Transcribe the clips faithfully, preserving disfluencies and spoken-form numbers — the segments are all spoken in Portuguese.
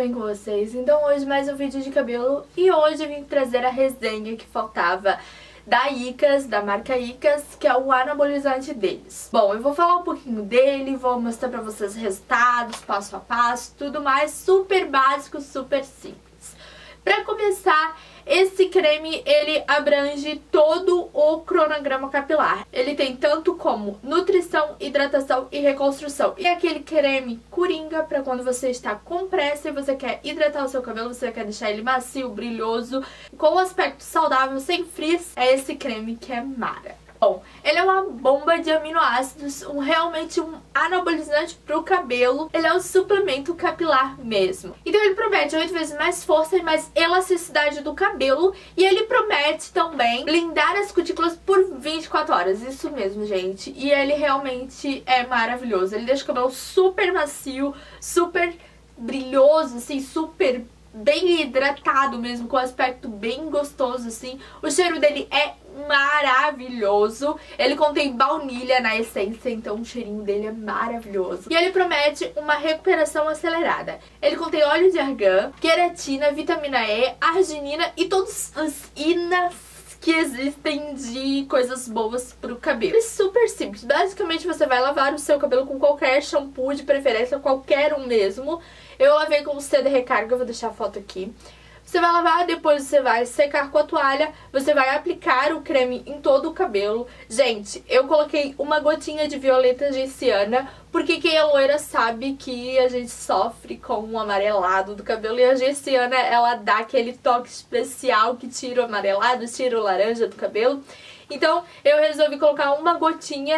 bem com vocês? Então hoje mais um vídeo de cabelo e hoje eu vim trazer a resenha que faltava da Icas, da marca Icas, que é o anabolizante deles. Bom, eu vou falar um pouquinho dele, vou mostrar pra vocês resultados, passo a passo, tudo mais, super básico, super simples. Pra começar, esse creme, ele abrange todo o cronograma capilar. Ele tem tanto como nutrição, hidratação e reconstrução. E aquele creme coringa pra quando você está com pressa e você quer hidratar o seu cabelo, você quer deixar ele macio, brilhoso, com um aspecto saudável, sem frizz, é esse creme que é mara. Bom, ele é uma bomba de aminoácidos, um, realmente um anabolizante pro cabelo. Ele é um suplemento capilar mesmo. Então ele promete oito vezes mais força e mais elasticidade do cabelo. E ele promete também blindar as cutículas por vinte e quatro horas. Isso mesmo, gente. E ele realmente é maravilhoso. Ele deixa o cabelo super macio, super brilhoso, assim, super bem hidratado mesmo, com um aspecto bem gostoso, assim. O cheiro dele é maravilhoso. Ele contém baunilha na essência, então o cheirinho dele é maravilhoso. E ele promete uma recuperação acelerada. Ele contém óleo de argan, queratina, vitamina E, arginina e todos os inas que existem de coisas boas pro cabelo. É super simples. Basicamente você vai lavar o seu cabelo com qualquer shampoo, de preferência qualquer um mesmo. Eu lavei com o C D Recarga, eu vou deixar a foto aqui. Você vai lavar, depois você vai secar com a toalha, você vai aplicar o creme em todo o cabelo. Gente, eu coloquei uma gotinha de violeta genciana, porque quem é loira sabe que a gente sofre com um amarelado do cabelo. E a genciana, ela dá aquele toque especial que tira o amarelado, tira o laranja do cabelo. Então eu resolvi colocar uma gotinha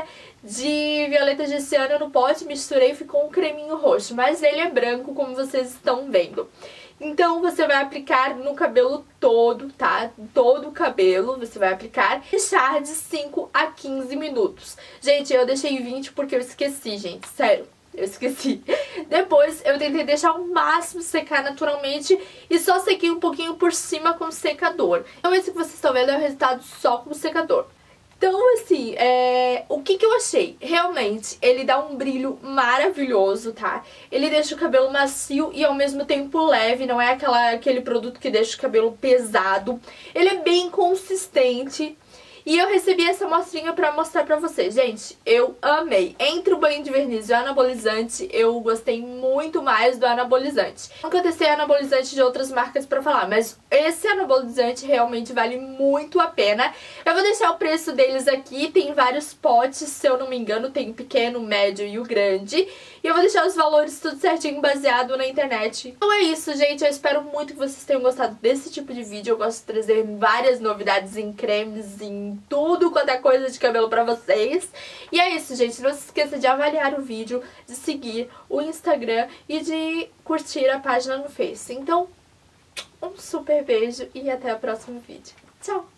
de violeta genciana no pote, misturei e ficou um creminho roxo. Mas ele é branco, como vocês estão vendo. Então você vai aplicar no cabelo todo, tá? Todo o cabelo você vai aplicar. Deixar de cinco a quinze minutos. Gente, eu deixei vinte porque eu esqueci, gente. Sério, eu esqueci. Depois eu tentei deixar o máximo secar naturalmente e só sequei um pouquinho por cima com o secador. Então esse que vocês estão vendo é o resultado só com o secador. Então, assim, é... o que que eu achei? Realmente, ele dá um brilho maravilhoso, tá? Ele deixa o cabelo macio e ao mesmo tempo leve, não é aquela, aquele produto que deixa o cabelo pesado. Ele é bem consistente. E eu recebi essa amostrinha pra mostrar pra vocês. Gente, eu amei. Entre o banho de verniz e o anabolizante, eu gostei muito mais do anabolizante. Nunca testei anabolizante de outras marcas pra falar, mas esse anabolizante realmente vale muito a pena. Eu vou deixar o preço deles aqui. Tem vários potes, se eu não me engano, tem o pequeno, o médio e o grande. E eu vou deixar os valores tudo certinho, baseado na internet. Então é isso, gente. Eu espero muito que vocês tenham gostado desse tipo de vídeo. Eu gosto de trazer várias novidades em cremes, em tudo quanto é coisa de cabelo pra vocês. E é isso, gente. Não se esqueça de avaliar o vídeo, de seguir o Instagram e de curtir a página no Face. Então, um super beijo e até o próximo vídeo. Tchau!